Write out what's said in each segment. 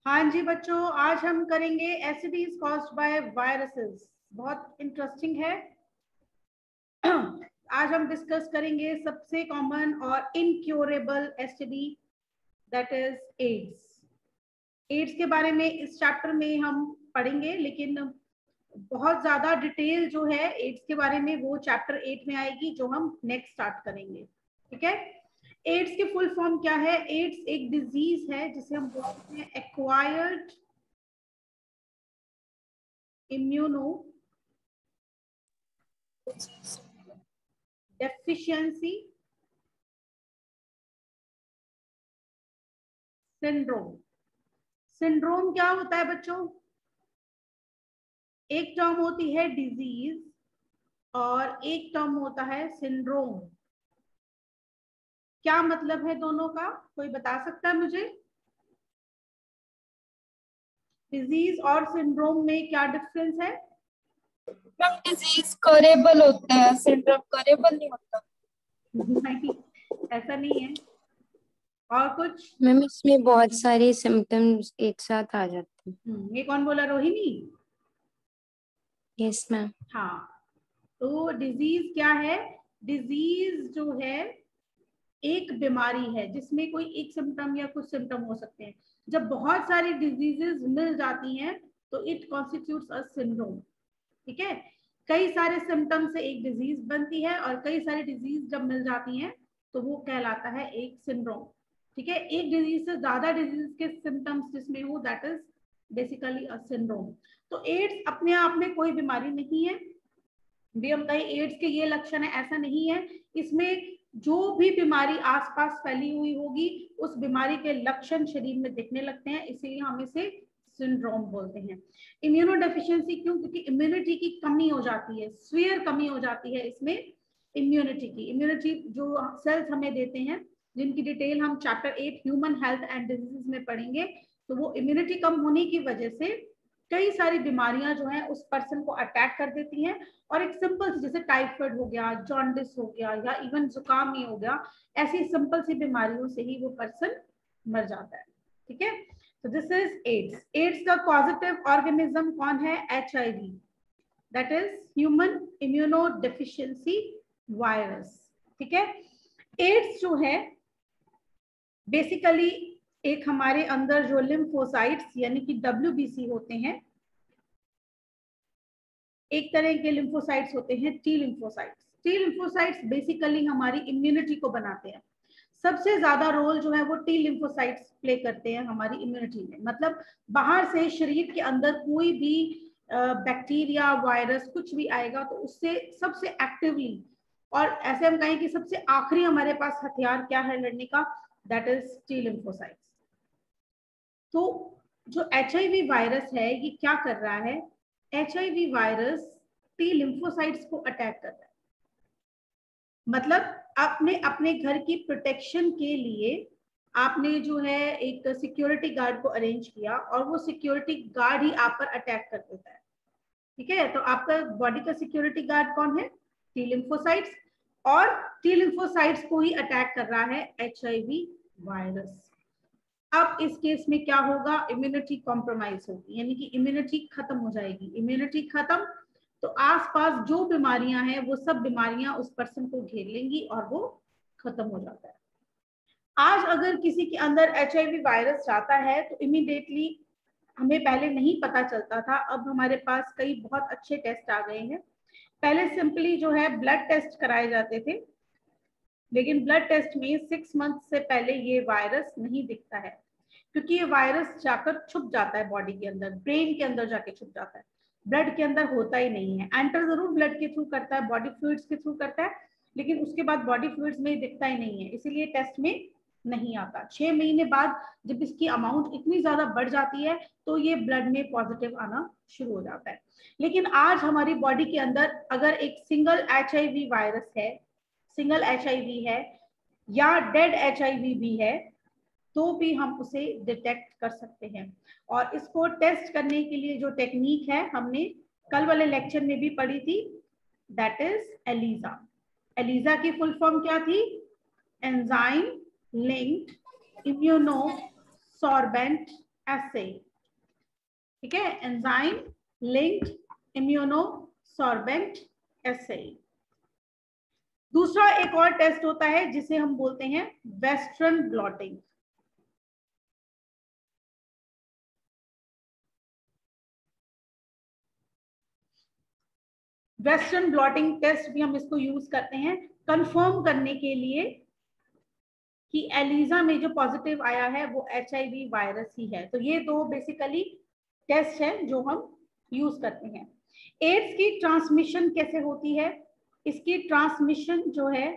हाँ जी बच्चों, आज हम करेंगे एसटीडीज कॉज्ड बाय वायरसेस। बहुत इंटरेस्टिंग है। आज हम डिस्कस करेंगे सबसे कॉमन और incurable STD, that is AIDS. AIDS के बारे में इस चैप्टर में हम पढ़ेंगे, लेकिन बहुत ज्यादा डिटेल जो है एड्स के बारे में वो चैप्टर 8 में आएगी, जो हम नेक्स्ट स्टार्ट करेंगे। ठीक है। एड्स की फुल फॉर्म क्या है? एड्स एक डिजीज है जिसे हम बोलते हैं acquired immunodeficiency syndrome. Syndrome क्या होता है बच्चों? एक टर्म होती है डिजीज और एक टर्म होता है सिंड्रोम। क्या मतलब है दोनों का? कोई बता सकता है मुझे? डिजीज और सिंड्रोम में क्या डिफरेंस है? मैम डिजीज करेबल होता है, सिंड्रोम करेबल नहीं होता। नहीं, ऐसा नहीं है। और कुछ? मैम इसमें बहुत सारे सिम्टम्स एक साथ आ जाते हैं। ये कौन बोला? रोहिणी? Yes ma'am. हाँ, तो डिजीज क्या है? डिजीज जो है एक बीमारी है जिसमें कोई एक सिम्टम या कुछ सिम्टम हो सकते हैं। जब बहुत सारी डिजीजेस मिल जाती हैं तो इट कॉन्स्टिट्यूट्स अ सिंड्रोम। ठीक है। कई सारे सिम्टम से एक डिजीज बनती है और कई सारी डिजीज जब मिल जाती हैं तो वो कहलाता है एक सिंड्रोम। ठीक है। एक डिजीज से ज्यादा डिजीज के सिम्टम्स जिसमें हो, that is basically a syndrome. तो एड्स अपने आप में कोई बीमारी नहीं है। भी हम कहें एड्स के ये लक्षण है, ऐसा नहीं है। इसमें जो भी बीमारी आसपास फैली हुई होगी उस बीमारी के लक्षण शरीर में दिखने लगते हैं, इसीलिए हम इसे सिंड्रोम बोलते हैं। इम्यूनो डेफिशिएंसी क्यों? क्योंकि इम्यूनिटी की कमी हो जाती है, स्वीयर कमी हो जाती है इसमें इम्यूनिटी की। इम्यूनिटी जो सेल्स हमें देते हैं, जिनकी डिटेल हम chapter 8 human health and diseases में पढ़ेंगे, तो वो इम्यूनिटी कम होने की वजह से कई सारी बीमारियां जो हैं उस पर्सन को अटैक कर देती हैं। और एक सिंपल जैसे टाइफाइड हो गया, जॉन्डिस हो गया, या इवन जुकाम ही हो गया, ऐसी सिंपल सी बीमारियों से ही वो पर्सन मर जाता है। ठीक है। तो दिस इज एड्स। एड्स का पॉजिटिव ऑर्गेनिज्म कौन है? HIV, that is human immunodeficiency virus. ठीक है। एड्स जो है बेसिकली एक हमारे अंदर जो लिम्फोसाइट्स यानी कि WBC होते हैं, एक तरह के लिम्फोसाइट्स होते हैं T lymphocytes. T lymphocytes basically हमारी इम्यूनिटी को बनाते हैं। सबसे ज्यादा रोल जो है वो टी लिम्फोसाइट्स प्ले करते हैं हमारी इम्यूनिटी में। मतलब बाहर से शरीर के अंदर कोई भी बैक्टीरिया, वायरस कुछ भी आएगा तो उससे सबसे एक्टिवली, और ऐसे हम कहें कि सबसे आखिरी हमारे पास हथियार क्या है लड़ने का, दैट इज टी लिम्फोसाइट्स। तो जो HIV वायरस है ये क्या कर रहा है? HIV वायरस टी लिम्फोसाइट्स को अटैक कर रहा है। मतलब आपने अपने घर की प्रोटेक्शन के लिए आपने जो है एक सिक्योरिटी गार्ड को अरेंज किया और वो सिक्योरिटी गार्ड ही आप पर अटैक कर देता है। ठीक है। तो आपका बॉडी का सिक्योरिटी गार्ड कौन है? T lymphocytes. और टी लिम्फोसाइट्स को ही अटैक कर रहा है HIV वायरस। अब इस केस में क्या होगा? इम्यूनिटी कॉम्प्रोमाइज होगी, यानी कि इम्यूनिटी खत्म हो जाएगी। इम्यूनिटी खत्म तो आसपास जो बीमारियां हैं वो सब बीमारियां उस पर्सन को घेर लेंगी और वो खत्म हो जाता है। आज अगर किसी के अंदर HIV वायरस जाता है तो इमीडिएटली, हमें पहले नहीं पता चलता था, अब हमारे पास कई बहुत अच्छे टेस्ट आ गए हैं। पहले सिंपली जो है ब्लड टेस्ट कराए जाते थे, लेकिन ब्लड टेस्ट में 6 मंथ से पहले ये वायरस नहीं दिखता है, क्योंकि ये वायरस जाकर छुप जाता है बॉडी के अंदर, ब्रेन के अंदर जाके छुप जाता है, ब्लड के अंदर होता ही नहीं है। एंटर जरूर ब्लड के थ्रू करता है, बॉडी फ्लूइड्स के थ्रू करता है, लेकिन उसके बाद बॉडी फ्लूइड्स में दिखता ही नहीं है, इसीलिए टेस्ट में नहीं आता। 6 महीने बाद जब इसकी अमाउंट इतनी ज्यादा बढ़ जाती है तो ये ब्लड में पॉजिटिव आना शुरू हो जाता है। लेकिन आज हमारी बॉडी के अंदर अगर एक सिंगल HIV वायरस है, सिंगल HIV है या डेड HIV भी है, तो भी हम उसे डिटेक्ट कर सकते हैं। और इसको टेस्ट करने के लिए जो टेक्निक है हमने कल वाले लेक्चर में भी पढ़ी थी, दैट इज एलिजा। एलिजा की फुल फॉर्म क्या थी? Enzyme linked immunosorbent assay, ठीक है, एंजाइम लिंक्ड इम्यूनोसॉर्बेंट assay। दूसरा एक और टेस्ट होता है जिसे हम बोलते हैं western blotting. Western blotting test भी हम इसको यूज करते हैं कंफर्म करने के लिए कि एलिजा में जो पॉजिटिव आया है वो HIV वायरस ही है। तो ये दो बेसिकली टेस्ट है जो हम यूज करते हैं। एड्स की ट्रांसमिशन कैसे होती है? इसकी ट्रांसमिशन जो है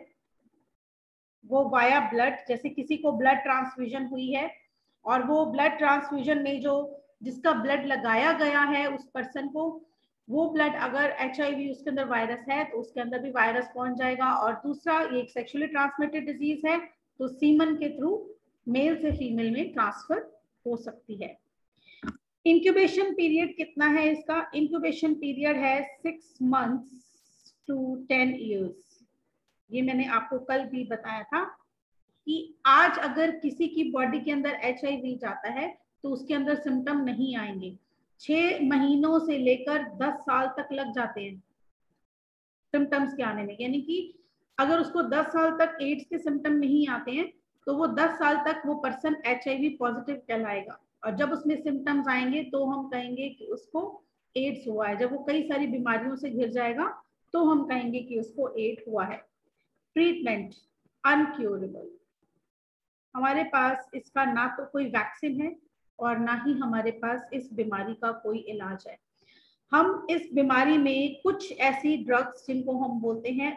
वो वाया ब्लड, जैसे किसी को ब्लड ट्रांसफ्यूजन हुई है और वो ब्लड ट्रांसफ्यूजन में जो जिसका ब्लड लगाया गया है उस पर्सन को, वो ब्लड अगर HIV उसके अंदर वायरस है तो उसके अंदर भी वायरस पहुंच जाएगा। और दूसरा ये एक सेक्सुअली ट्रांसमिटेड डिजीज है तो सीमन के थ्रू मेल से फीमेल में ट्रांसफर हो सकती है। इंक्यूबेशन पीरियड कितना है इसका? इंक्यूबेशन पीरियड है 6 months to 10 years। ये मैंने आपको कल भी बताया था कि आज अगर किसी की बॉडी के अंदर HIV जाता है तो उसके अंदर सिम्टम नहीं आएंगे। 6 महीनों से लेकर 10 साल तक लग जाते हैं सिम्टम्स के आने में। यानी कि अगर उसको 10 साल तक एड्स के सिम्टम नहीं आते हैं तो वो 10 साल तक वो पर्सन HIV पॉजिटिव कहलाएगा। और जब उसमें सिम्टम्स आएंगे तो हम कहेंगे कि उसको एड्स हुआ है। जब वो कई सारी बीमारियों से घिर जाएगा तो हम कहेंगे कि उसको एड्स हुआ है। Treatment incurable. हमारे पास इसका ना तो कोई वैक्सीन है और ना ही हमारे पास इस बीमारी का कोई इलाज है। हम इस बीमारी में कुछ ऐसी ड्रग्स जिनको हम बोलते हैं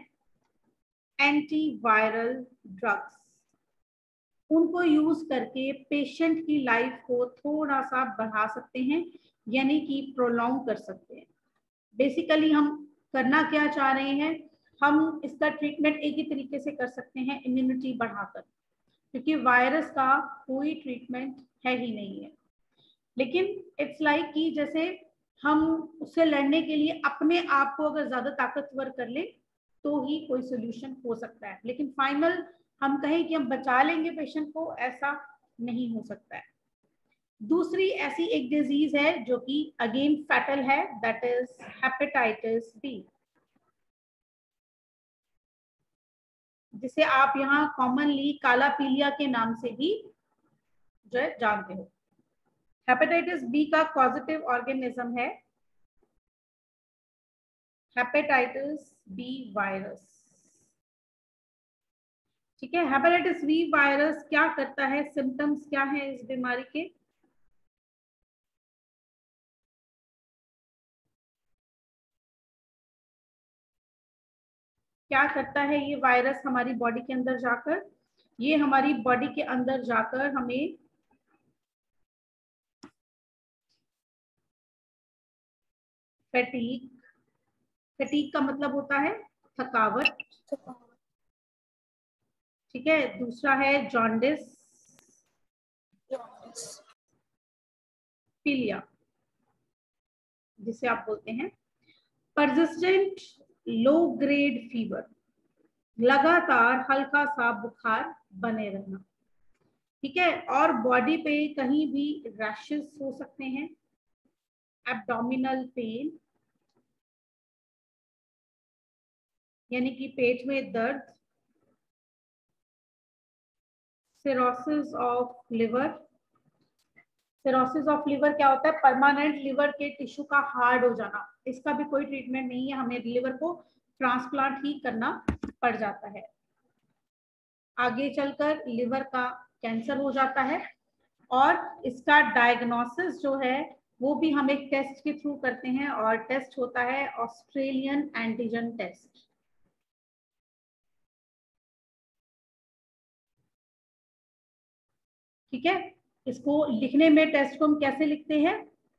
एंटीवायरल ड्रग्स, उनको यूज करके पेशेंट की लाइफ को थोड़ा सा बढ़ा सकते हैं, यानी कि प्रोलॉन्ग कर सकते हैं। बेसिकली हम करना क्या चाह रहे हैं? हम इसका ट्रीटमेंट एक ही तरीके से कर सकते हैं, इम्यूनिटी बढ़ाकर, क्योंकि वायरस का कोई ट्रीटमेंट है ही नहीं है। लेकिन इट्स लाइक कि जैसे हम उससे लड़ने के लिए अपने आप को अगर ज्यादा ताकतवर कर ले तो ही कोई सोल्यूशन हो सकता है। लेकिन फाइनल हम कहें कि हम बचा लेंगे पेशेंट को, ऐसा नहीं हो सकता है। दूसरी ऐसी एक डिजीज है जो कि अगेन फैटल है, दैट इज हेपेटाइटिस बी, जिसे आप यहाँ कॉमनली काला पीलिया के नाम से भी जो है जानते हो। हेपेटाइटिस बी का पॉजिटिव ऑर्गेनिज्म है हेपेटाइटिस बी वायरस। ठीक है, हेपेटाइटिस बी वायरस क्या करता है? सिम्टम्स क्या है इस बीमारी के? क्या करता है ये वायरस हमारी बॉडी के अंदर जाकर? ये हमारी बॉडी के अंदर जाकर हमें फैटीग, फैटीग का मतलब होता है थकावट, ठीक है। दूसरा है जॉन्डिस, पीलिया जिसे आप बोलते हैं, परसिस्टेंट लो ग्रेड फीवर, लगातार हल्का सा बुखार बने रहना, ठीक है। और बॉडी पे कहीं भी रैशेस हो सकते हैं, एब्डोमिनल पेन यानी कि पेट में दर्द, cirrhosis of liver. Cirrhosis of liver क्या होता है? परमानेंट लिवर के टिश्यू का हार्ड हो जाना। इसका भी कोई ट्रीटमेंट नहीं है, हमें लिवर को ट्रांसप्लांट ही करना पड़ जाता है। आगे चलकर लिवर का कैंसर हो जाता है और इसका डायग्नोसिस जो है वो भी हम एक टेस्ट के थ्रू करते हैं और टेस्ट होता है ऑस्ट्रेलियन एंटीजन टेस्ट। ठीक है, इसको लिखने में टेस्ट को हम कैसे लिखते हैं?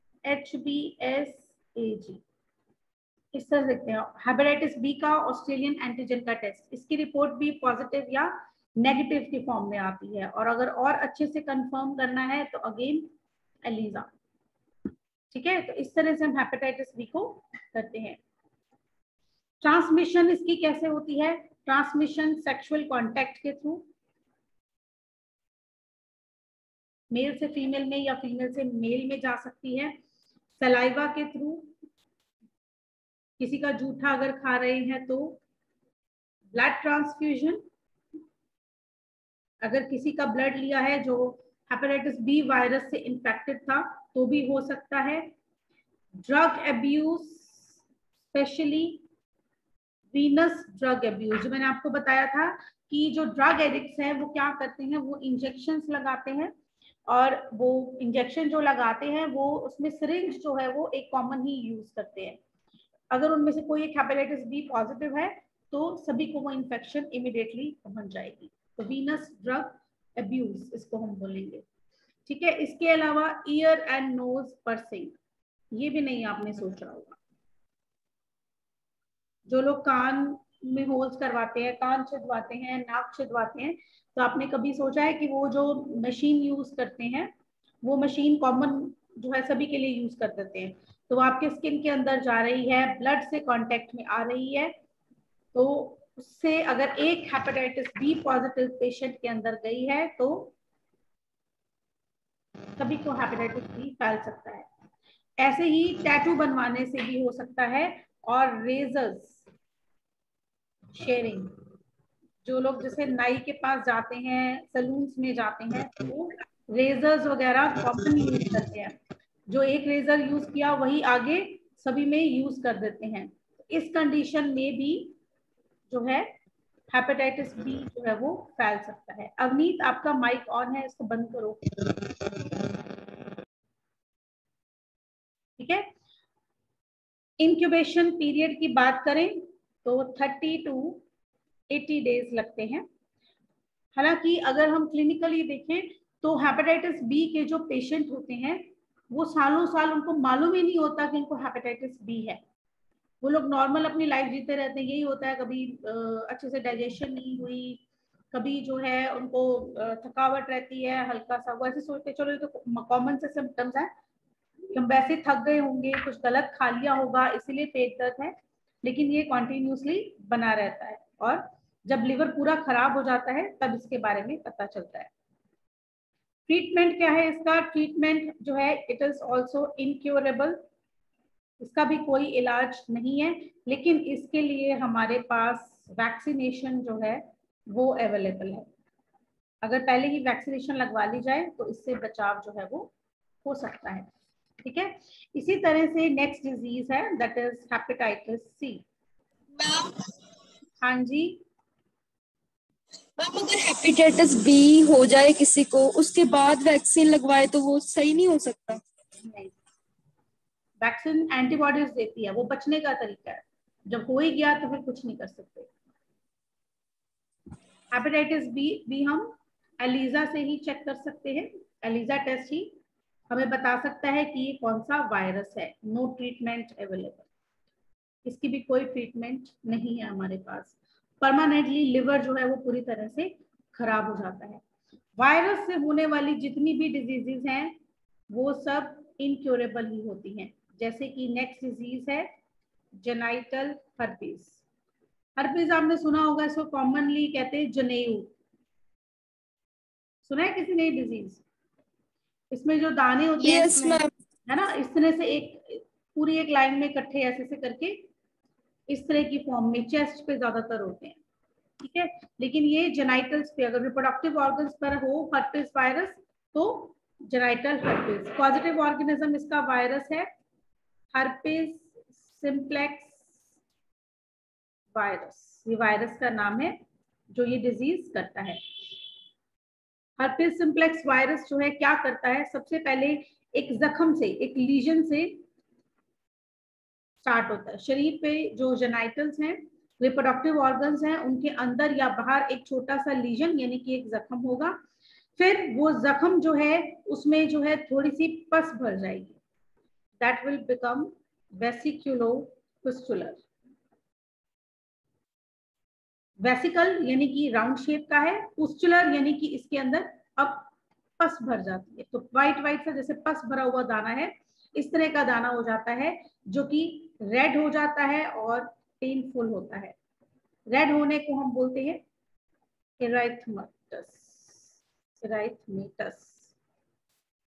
HBsAg, इस तरह लिखते हैं। हेपेटाइटिस बी का ऑस्ट्रेलियन एंटीजन का टेस्ट, इसकी रिपोर्ट भी पॉजिटिव या नेगेटिव की फॉर्म में आती है। और अगर और अच्छे से कंफर्म करना है तो अगेन एलिजा, ठीक है। तो इस तरह से हम हेपेटाइटिस बी को करते हैं। ट्रांसमिशन इसकी कैसे होती है? ट्रांसमिशन सेक्सुअल कांटेक्ट के थ्रू, मेल से फीमेल में या फीमेल से मेल में जा सकती है। सलाइवा के थ्रू, किसी का जूठा अगर खा रहे हैं तो ब्लड ट्रांसफ्यूजन, अगर किसी का ब्लड लिया है जो हेपेटाइटिस बी वायरस से इन्फेक्टेड था तो भी हो सकता है। Drug abuse, specially venous drug abuse, जो मैंने आपको बताया था कि जो ड्रग एडिक्ट्स हैं वो क्या करते हैं, वो इंजेक्शंस लगाते हैं, और वो इंजेक्शन जो लगाते हैं वो उसमें सिरिंज जो है वो एक कॉमन ही यूज करते हैं। अगर उनमें से कोई एक हेपेटाइटिस बी पॉजिटिव है तो सभी को वो इन्फेक्शन इमिडिएटली पहुंच जाएगी। तो वीनस ड्रग एब्यूज इसको हम बोलेंगे। ठीक है, इसके अलावा ईयर एंड नोज पर्सिंग, ये भी नहीं आपने सोचा होगा। जो लोग कान में होल्स करवाते हैं, कान छिदवाते हैं, नाक छिदवाते हैं, तो आपने कभी सोचा है कि वो जो मशीन यूज करते हैं वो मशीन कॉमन जो है सभी के लिए यूज कर देते हैं, तो वो आपके स्किन के अंदर जा रही है, ब्लड से कांटेक्ट में आ रही है, तो उससे अगर एक हेपेटाइटिस बी पॉजिटिव पेशेंट के अंदर गई है तो सभी को हेपेटाइटिस बी फैल सकता है। ऐसे ही टैटू बनवाने से भी हो सकता है, और रेजर्स शेयरिंग, जो लोग जैसे नाई के पास जाते हैं, सलून्स में जाते हैं, तो रेजर्स वगैरह कॉमन यूज करते हैं, जो एक रेजर यूज किया वही आगे सभी में यूज कर देते हैं। इस कंडीशन में भी जो है हेपेटाइटिस बी जो है वो फैल सकता है। अवनीत, आपका माइक ऑन है, इसको बंद करो। ठीक है, इंक्यूबेशन पीरियड की बात करें तो 30 टू 80 डेज लगते हैं। हालांकि अगर हम क्लिनिकली देखें तो हेपेटाइटिस बी के जो पेशेंट होते हैं वो सालों साल उनको मालूम ही नहीं होता कि उनको हेपेटाइटिस बी है। वो लोग नॉर्मल अपनी लाइफ जीते रहते हैं, यही होता है, कभी अच्छे से डाइजेशन नहीं हुई, कभी जो है उनको थकावट रहती है हल्का सा, वो ऐसे सोचते चलो ये तो कॉमन से सिम्टम्स है, हम वैसे थक गए होंगे, कुछ गलत खा लिया होगा इसीलिए पेट दर्द है, लेकिन ये कॉन्टिन्यूसली बना रहता है, और जब लिवर पूरा खराब हो जाता है तब इसके बारे में पता चलता है। ट्रीटमेंट क्या है इसका? ट्रीटमेंट जो है इट इज ऑल्सो इनक्योरेबल, इसका भी कोई इलाज नहीं है, लेकिन इसके लिए हमारे पास वैक्सीनेशन जो है वो अवेलेबल है। अगर पहले ही वैक्सीनेशन लगवा ली जाए तो इससे बचाव जो है वो हो सकता है। ठीक है, इसी तरह से नेक्स्ट डिजीज है that is hepatitis C. Ma'am हाँ जी, मैम अगर हेपेटाइटिस बी हो जाए किसी को, उसके बाद वैक्सीन लगवाए तो वो सही नहीं हो सकता? नहीं, वैक्सीन एंटीबॉडीज देती है, वो बचने का तरीका है, जब हो ही गया तो फिर कुछ नहीं कर सकते। हेपेटाइटिस बी भी हम एलिजा से ही चेक कर सकते हैं, एलिजा टेस्ट ही हमें बता सकता है कि ये कौन सा वायरस है। नो ट्रीटमेंट अवेलेबल, इसकी भी कोई ट्रीटमेंट नहीं है हमारे पास। परमानेंटली लिवर जो है वो पूरी तरह से खराब हो जाता है। वायरस से होने वाली जितनी भी डिजीजेज हैं वो सब इनक्योरेबल ही होती हैं। जैसे कि नेक्स्ट डिजीज है जेनाइटल हर्पीज। हर्पीज आपने सुना होगा, इसको कॉमनली कहते हैं जनेऊ। सुना है किसी ने डिजीज? इसमें जो दाने होते हैं यस इसमें, मैम। है ना, इस तरह से एक पूरी एक लाइन में इकट्ठे ऐसे से करके इस तरह की फॉर्म में चेस्ट पे ज्यादातर होते हैं। ठीक है, लेकिन ये जेनाइटल्स पे, अगर रिप्रोडक्टिव ऑर्गन्स पर हो हर्पिस वायरस तो जेनाइटल हर्पिस। पॉजिटिव ऑर्गेनिज्म इसका वायरस है हर्पिस सिम्प्लेक्स वायरस, ये वायरस का नाम है जो ये डिजीज करता है। हर्पिस सिम्प्लेक्स वायरस जो है क्या करता है, सबसे पहले एक जख्म से, एक लीजन से स्टार्ट होता है। शरीर पे जो जेनाइटल्स हैं, रिप्रोडक्टिव ऑर्गन्स हैं, उनके अंदर या बाहर एक छोटा सा लीजन यानी कि एक जख्म होगा। फिर वो जख्म जो है उसमें जो है थोड़ी सी पस भर जाएगी, that will become vesiculopustular. Vesicle यानी कि राउंड शेप का है, पुस्टुलर यानी कि इसके अंदर अब पस भर जाती है, तो व्हाइट व्हाइट सा जैसे पस भरा हुआ दाना है, इस तरह का दाना हो जाता है जो कि रेड हो जाता है और पेनफुल होता है। रेड होने को हम बोलते हैं इराइथमेटस, इराइथमेटस।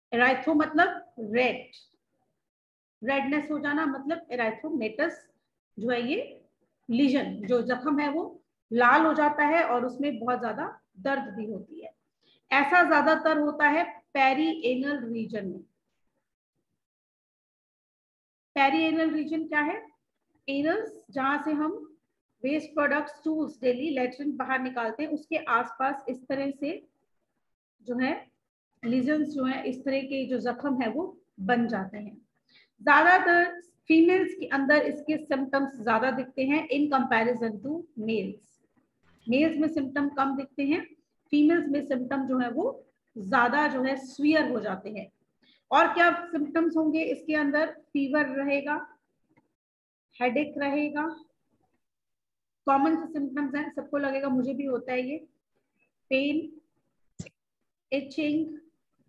एराइथ्रो मतलब रेड, रेडनेस हो जाना मतलब एराइथ्रोमेटस जो है ये लीजन, जो जख्म है वो लाल हो जाता है और उसमें बहुत ज्यादा दर्द भी होती है। ऐसा ज्यादातर होता है पेरीएनल रीजन में। पेरीएनल रीजन क्या है? एनल्स, जहां से हम waste products, stools, daily latrine बाहर निकालते हैं, उसके आसपास इस तरह से जो है लीजन्स जो है, इस तरह के जो जख्म है वो बन जाते हैं। ज्यादातर फीमेल्स के अंदर इसके सिम्टम्स ज्यादा दिखते हैं in comparison to males. Males में सिम्टम कम दिखते हैं, फीमेल्स में सिम्टम जो है वो ज्यादा जो है स्वीयर हो जाते हैं। और क्या सिम्टम्स होंगे इसके अंदर? फीवर रहेगा, हेडेक रहेगा, कॉमन से सिम्टम्स हैं, सबको लगेगा मुझे भी होता है ये, पेन, इचिंग,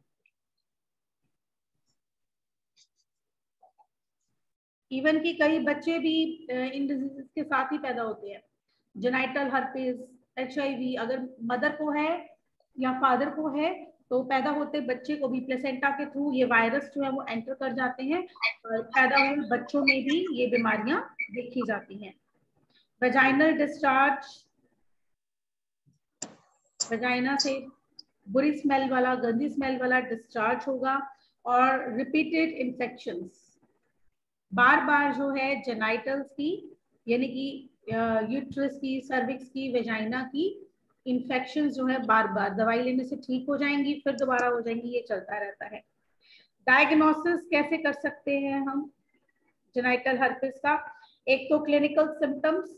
इवन कि कई बच्चे भी इन डिजीजेस के साथ ही पैदा होते हैं। जेनाइटल हर्पिस, HIV अगर मदर को है या फादर को है तो पैदा होते बच्चे को भी प्लेसेंटा के थ्रू ये वायरस जो है वो एंटर कर जाते हैं, और पैदा हुए बच्चों में भी ये बीमारियां देखी जाती हैं। वेजाइनल डिस्चार्ज, वेजाइना से बुरी स्मेल वाला, गंदी स्मेल वाला डिस्चार्ज होगा। और रिपीटेड इन्फेक्शंस, बार बार जो है जेनाइटल्स की यानी कि यूट्रस की, सर्विक्स की, वेजाइना की इन्फेक्शन जो है बार बार दवाई लेने से ठीक हो जाएंगी, फिर दोबारा हो जाएंगी, ये चलता रहता है। डायग्नोसिस कैसे कर सकते हैं हम जेनाइटल हर्पिस का? एक तो क्लिनिकल सिम्टम्स,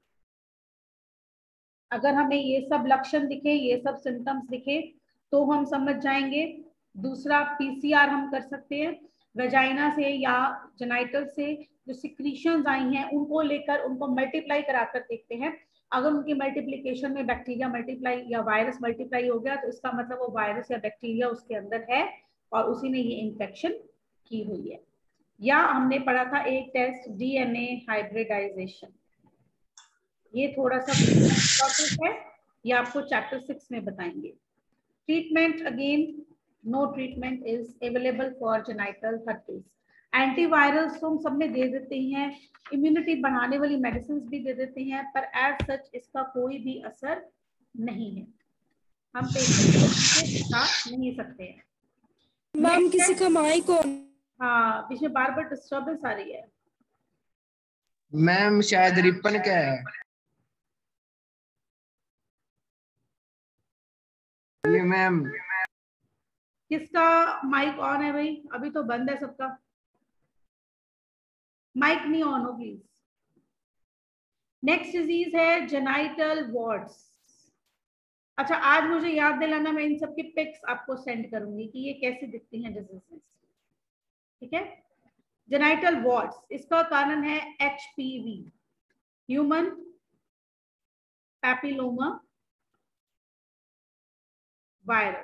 अगर हमें ये सब लक्षण दिखे, ये सब सिम्टम्स दिखे तो हम समझ जाएंगे। दूसरा PCR हम कर सकते हैं, वेजाइना से या जेनाइटल से जो सिक्रीशंस आई हैं उनको लेकर उनको मल्टीप्लाई कराकर देखते हैं। अगर उनकी मल्टीप्लिकेशन में बैक्टीरिया मल्टीप्लाई या वायरस मल्टीप्लाई हो गया तो इसका मतलब वो वायरस या बैक्टीरिया उसके अंदर है और उसी ने ये इन्फेक्शन की हुई है। या हमने पढ़ा था एक टेस्ट DNA हाइब्रिडाइजेशन, ये थोड़ा सा टॉपिक है, ये आपको चैप्टर 6 में बताएंगे। Treatment, again no treatment is available for genital herpes. Antivirals तो हम सब में दे देते हैं, इम्यूनिटी बढ़ाने वाली मेडिसिन भी दे देते हैं, पर एज सच इसका कोई भी असर नहीं है, हम पेशेंट को बता नहीं सकते हैं। मैम किसी का माइक ऑन। हाँ, बीच में बार बार डिस्टर्बेंस आ रही है। मैम शायद रिपन का है ये मैम। किसका माइक ऑन है भाई? अभी तो बंद है सबका, माइक नहीं ऑन हो प्लीज। नेक्स्ट डिजीज है जेनाइटल वॉर्ड्स। अच्छा, आज मुझे याद दिलाना, मैं इन सब की पिक्स आपको सेंड करूंगी कि ये कैसे दिखती हैं डिजीजेस, ठीक है? जेनाइटल वॉर्ड्स, इसका कारण है HPV, human papilloma virus.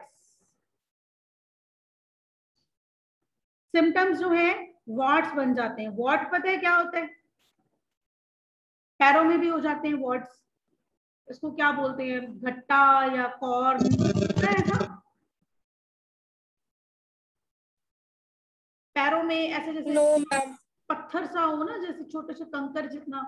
Symptoms जो है वॉर्ड्स बन जाते हैं। वॉर्ड पता है क्या होता है? पैरों में भी हो जाते हैं वॉर्ड्स, इसको क्या बोलते हैं, घट्टा या कॉर्न, ऐसा पैरों में ऐसे जैसे नो मैम। पत्थर सा हो ना, जैसे छोटे से कंकर जितना।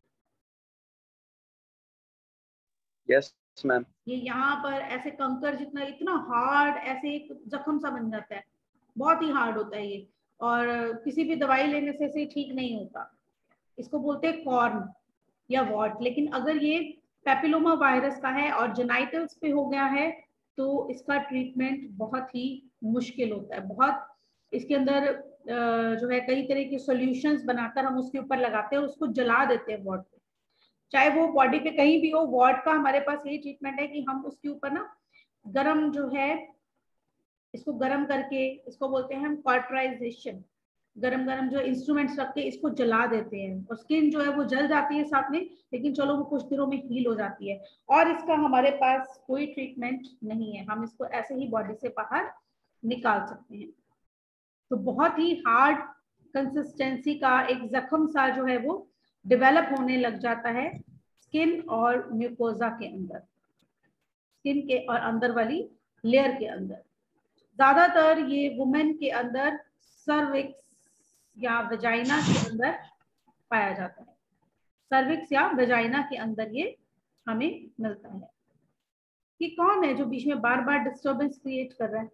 Yes ma'am. ये यहाँ पर ऐसे कंकर जितना, इतना हार्ड, ऐसे एक जख्म सा बन जाता है, बहुत ही हार्ड होता है ये, और किसी भी दवाई लेने से इसे ठीक नहीं होता। इसको बोलते हैं कॉर्न या वॉर्ट। लेकिन अगर ये पैपिलोमा वायरस का है और जेनाइटल्स पे हो गया है तो इसका ट्रीटमेंट बहुत ही मुश्किल होता है। बहुत इसके अंदर जो है कई तरह के सॉल्यूशंस बनाकर हम उसके ऊपर लगाते हैं, उसको जला देते हैं वार्ड पे, चाहे वो बॉडी पे कहीं भी हो। वार्ड का हमारे पास यही ट्रीटमेंट है कि हम उसके ऊपर ना गरम जो है, इसको गरम करके, इसको बोलते हैं हम कॉर्टराइजेशन, गरम गरम जो इंस्ट्रूमेंट्स रख के इसको जला देते हैं और स्किन जो है वो जल जाती है साथ में, लेकिन चलो वो कुछ दिनों में हील हो जाती है। और इसका हमारे पास कोई ट्रीटमेंट नहीं है, हम इसको ऐसे ही बॉडी से बाहर निकाल सकते हैं। तो बहुत ही हार्ड कंसिस्टेंसी का एक जख्म सा जो है वो डेवलप होने लग जाता है स्किन और म्यूकोजा के अंदर, स्किन के और अंदर वाली लेयर के अंदर। ज्यादातर ये वुमेन के अंदर सर्विक्स या वेजाइना के अंदर पाया जाता है। सर्विक्स या वेजाइना के अंदर ये हमें मिलता है। कि कौन है जो बीच में बार बार डिस्टरबेंस क्रिएट कर रहा है?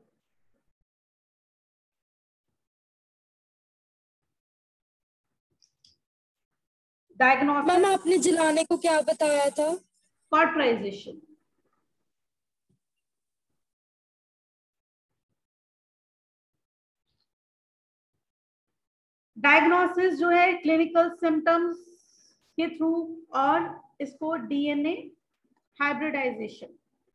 डायग्नोसिस। मैम आपने जलाने को क्या बताया था? कॉर्टराइजेशन। डायग्नोसिस जो है क्लिनिकल सिम्टम्स के थ्रू, और इसको डीएनए हाइब्रिडाइजेशन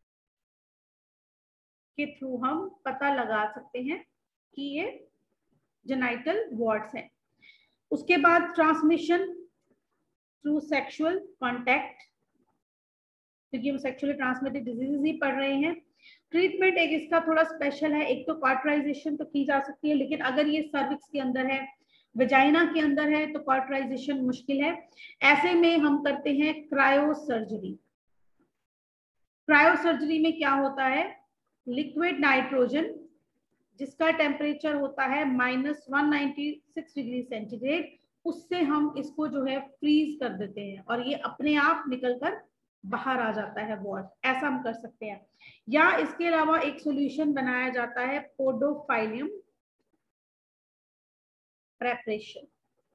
के थ्रू हम पता लगा सकते हैं कि ये जेनाइटल वार्ड्स हैं। उसके बाद ट्रांसमिशन थ्रू सेक्सुअल कांटेक्ट, क्योंकि हम सेक्सुअली ट्रांसमिटेड डिजीजेस ही पढ़ रहे हैं। ट्रीटमेंट एक इसका थोड़ा स्पेशल है। एक तो कॉर्टराइजेशन तो की जा सकती है, लेकिन अगर ये सर्विक्स के अंदर है, वेजाइना के अंदर है, तो कॉर्टराइजेशन मुश्किल है। ऐसे में हम करते हैं क्रायो सर्जरी। क्रायो सर्जरी में क्या होता है, लिक्विड नाइट्रोजन जिसका टेम्परेचर होता है -196 डिग्री सेंटीग्रेड, उससे हम इसको जो है फ्रीज कर देते हैं और ये अपने आप निकलकर बाहर आ जाता है वार्ड। ऐसा हम कर सकते हैं। या इसके अलावा एक सॉल्यूशन बनाया जाता है पोडोफाइलियम प्रेपरेशन।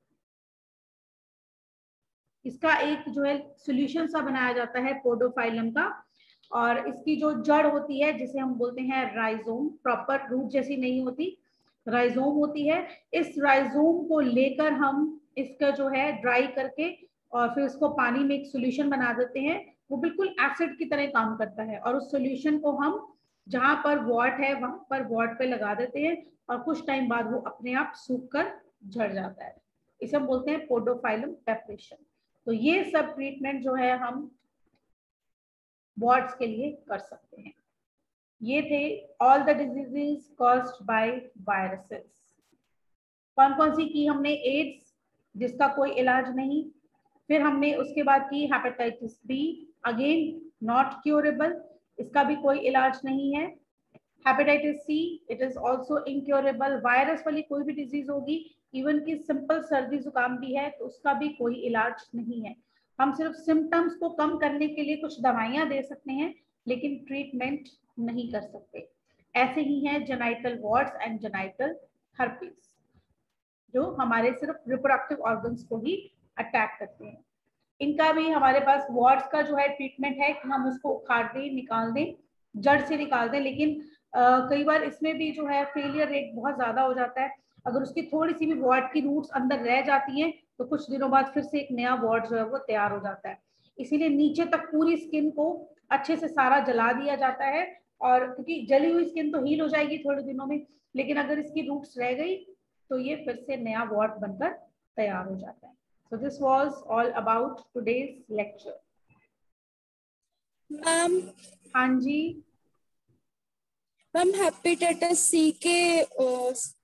इसका एक जो है सॉल्यूशन सा बनाया जाता है पोडोफाइलम का, और इसकी जो जड़ होती है जिसे हम बोलते हैं राइजोम, प्रॉपर रूट जैसी नहीं होती, राइजोम होती है। इस राइजोम को लेकर हम इसका जो है ड्राई करके और फिर उसको पानी में एक सॉल्यूशन बना देते हैं। वो बिल्कुल एसिड की तरह काम करता है, और उस सॉल्यूशन को हम जहां पर वॉट है वहां पर वॉट पे लगा देते हैं और कुछ टाइम बाद वो अपने आप सूख कर झड़ जाता है। इसे हम बोलते हैं पोडोफाइलम प्रेपरेशन। तो ये सब ट्रीटमेंट जो है हम वार्ड्स के लिए कर सकते हैं। ये थे all the diseases caused by viruses. कौन कौन सी की हमने? एड्स जिसका कोई इलाज नहीं, फिर हमने उसके बाद की hepatitis B, again not curable, इसका भी कोई इलाज नहीं है। Hepatitis C, it is also incurable. Virus वाली कोई भी डिजीज होगी, इवन की सिंपल सर्दी जुकाम भी है, तो उसका भी कोई इलाज नहीं है। हम सिर्फ सिम्टम्स को कम करने के लिए कुछ दवाइयां दे सकते हैं, लेकिन ट्रीटमेंट नहीं कर सकते। ऐसे ही है genital warts and genital herpes, जो हमारे सिर्फ रिप्रोडक्टिव ऑर्गन्स को ही अटैक करते हैं। इनका भी हमारे पास वार्ड्स का जो है ट्रीटमेंट है कि हम उसको उखाड़ दें, निकाल दें, जड़ से निकाल दें, लेकिन कई बार इसमें भी जो है फेलियर रेट बहुत ज्यादा हो जाता है। अगर उसकी थोड़ी सी भी वार्ड की रूट्स अंदर रह जाती हैं तो कुछ दिनों बाद फिर से एक नया वार्ड जो है वो तैयार हो जाता है। इसीलिए नीचे तक पूरी स्किन को अच्छे से सारा जला दिया जाता है, और क्योंकि जली हुई स्किन तो हील हो जाएगी थोड़े दिनों में, लेकिन अगर इसकी रूट्स रह गई तो ये फिर से नया वार्ड बनकर तैयार हो जाता है। So this was all about today's lecture. Ma'am हाँ जी। मैम हेपेटाइटिस सी के